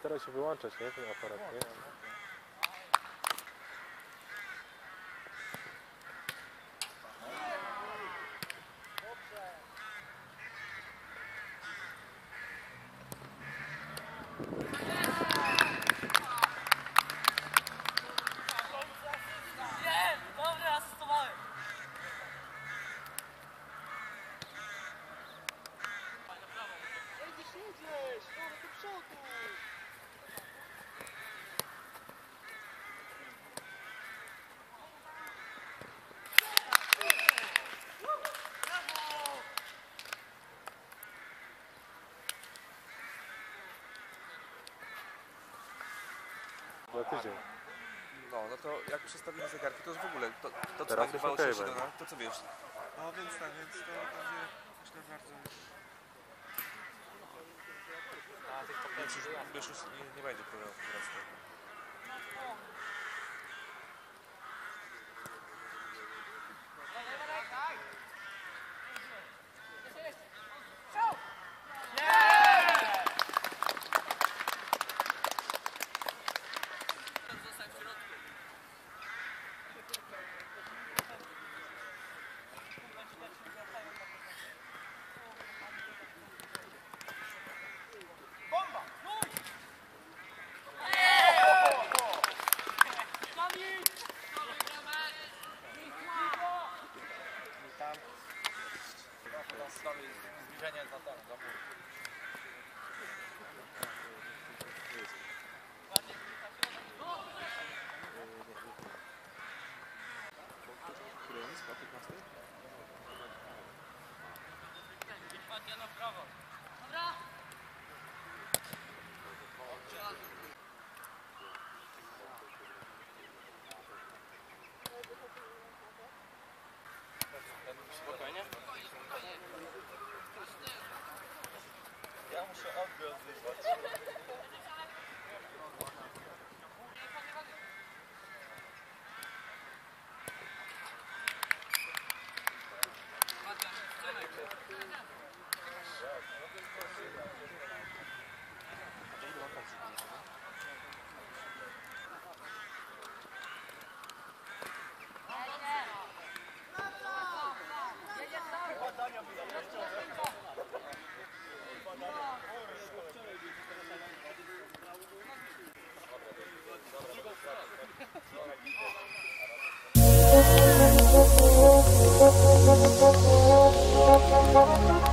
staraj się wyłączać, nie? Ten aparat, nie? Na tydzień. No to jak przestawimy zegarki, to już w ogóle, to co Teraz nagrywało już się okej, to co wiesz? No więc tak, więc to naprawdę myślę bardzo... Więc już nie będzie problemu teraz. Zbliżenie za ten, za mur. Który jest? 15? No w prawo. Dobra! Spokojnie? Ja muszę odbiór wyzwać. Thank you.